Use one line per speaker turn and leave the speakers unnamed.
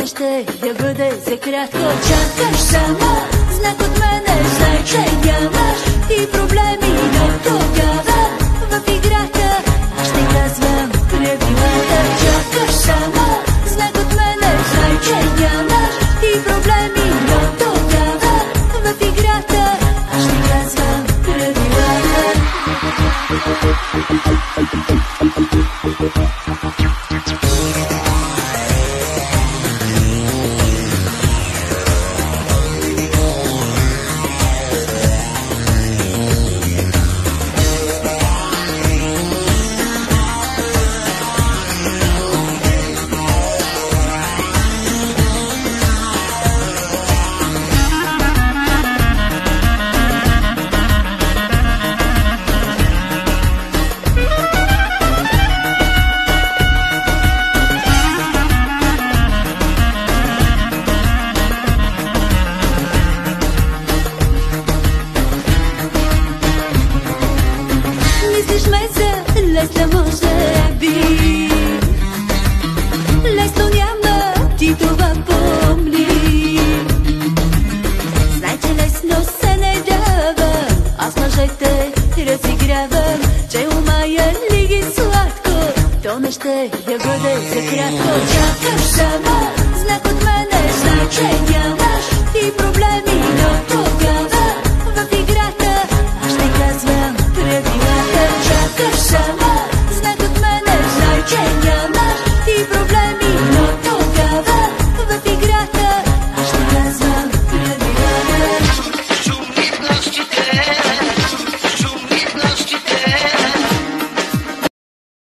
не ще да бъде за кратко. Чакаш само знак от мене, знай, че нямаш и проблеми, но тогава в играта аз ще казвам правилата. Чакаш само знак от мене, знай, че нямаш и проблеми, но тогава в играта аз ще казвам правилата. Лесно може би, лесно няма, ти това помни. Знай, че лесно се не дава, аз мъжете разигравам, че умая ли ги сладко, то не ще да бъде за кратко. Чакаш само знак от мене, знай, че